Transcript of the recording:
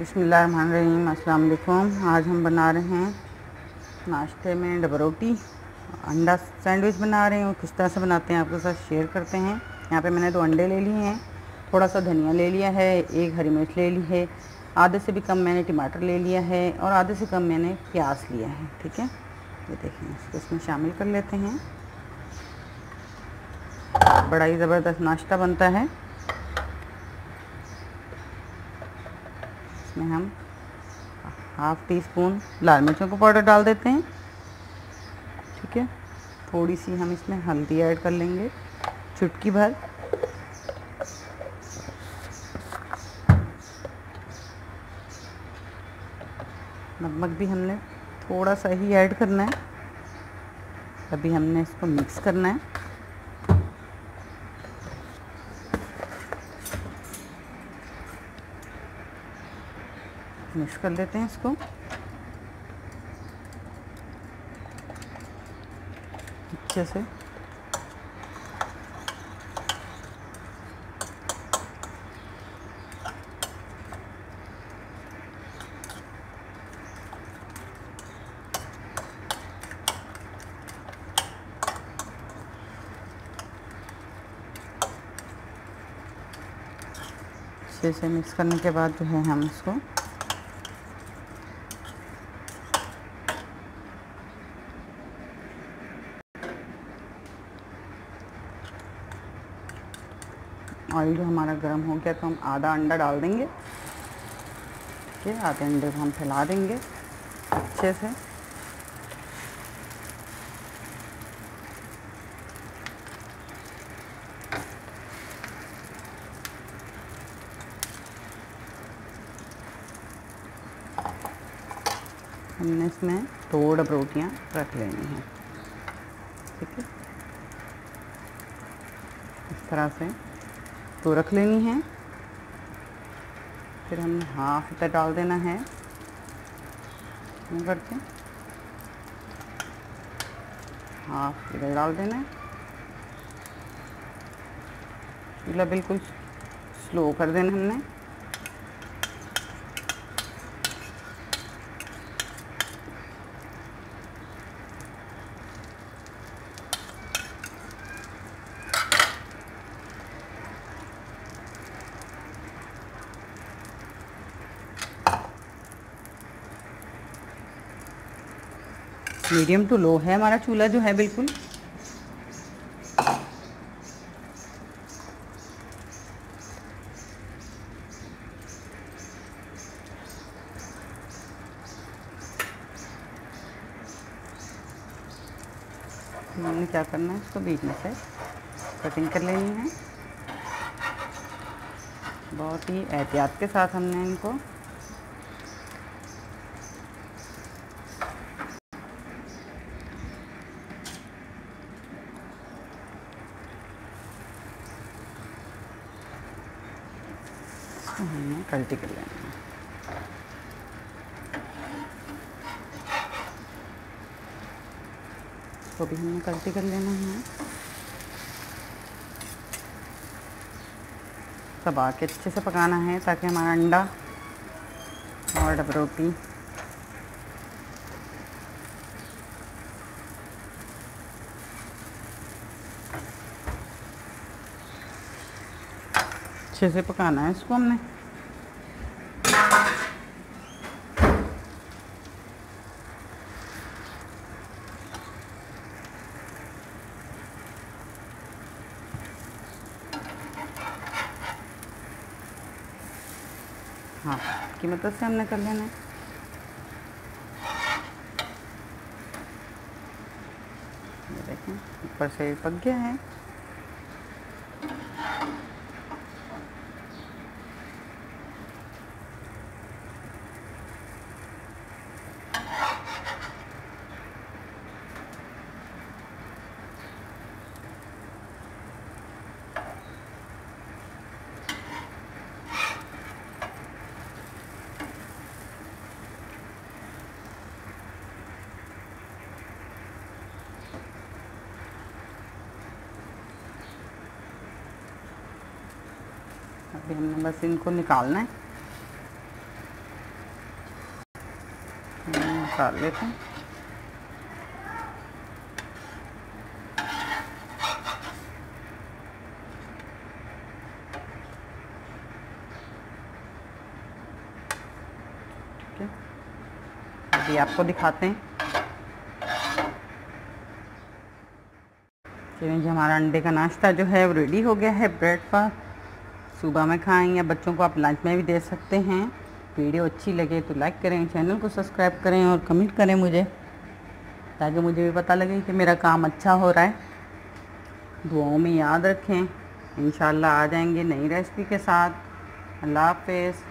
बिस्मिल्लाहिर्रहमानिर्रहीम। अस्सलाम वालेकुम। आज हम बना रहे हैं नाश्ते में डबल रोटी अंडा सैंडविच बना रहे हैं। किस तरह से बनाते हैं आपके साथ शेयर करते हैं। यहाँ पे मैंने 2 अंडे ले लिए हैं, थोड़ा सा धनिया ले लिया है, 1 हरी मिर्च ले ली है, आधे से भी कम मैंने टमाटर ले लिया है और आधे से कम मैंने प्याज लिया है। ठीक है, ये देखें, इसको इसमें शामिल कर लेते हैं। बड़ा ही ज़बरदस्त नाश्ता बनता है। इसमें हम हाफ़ टी स्पून लाल मिर्चों का पाउडर डाल देते हैं। ठीक है, थोड़ी सी हम इसमें हल्दी ऐड कर लेंगे, चुटकी भर। नमक भी हमने थोड़ा सा ही ऐड करना है। अभी हमने इसको मिक्स करना है। मिक्स कर लेते हैं इसको अच्छे से। अच्छे से मिक्स करने के बाद जो है हम इसको ऑयल जो हमारा गर्म हो गया तो हम आधा अंडा डाल देंगे। ठीक है, आधे अंडे को हम फैला देंगे अच्छे से। हमने इसमें 2 डबल रोटियाँ रख लेनी हैं। ठीक है, इस तरह से 2 रख लेनी है। फिर हमने हाफ इधर डाल देना है करके, हाफ इधर डाल देना है। चूल्हा बिल्कुल स्लो कर देना हमने। मीडियम टू लो है हमारा चूल्हा जो है बिल्कुल। हमने क्या करना है, इसको बीच में से कटिंग कर लेनी है। बहुत ही एहतियात के साथ हमने इनको हमने कल्टी कर लेना है। इसको भी हमने कल्टी कर लेना है। दबा के अच्छे से पकाना है ताकि हमारा अंडा और डबल रोटी अच्छे से पकाना है। इसको हमने हाँ की मदद से हमने कर लेना है। ये देखें, ऊपर से पक गया है। अभी हमने बस इनको निकालना है। निकाल लेते हैं। ठीक है, अभी आपको दिखाते हैं। चलिए जी, हमारा अंडे का नाश्ता जो है वो रेडी हो गया है। ब्रेकफास्ट सुबह में खाएं या बच्चों को आप लंच में भी दे सकते हैं। वीडियो अच्छी लगे तो लाइक करें, चैनल को सब्सक्राइब करें और कमेंट करें मुझे, ताकि मुझे भी पता लगे कि मेरा काम अच्छा हो रहा है। दुआओं में याद रखें। इंशाल्लाह आ जाएंगे नई रेसिपी के साथ। अल्लाह हाफ़िज़।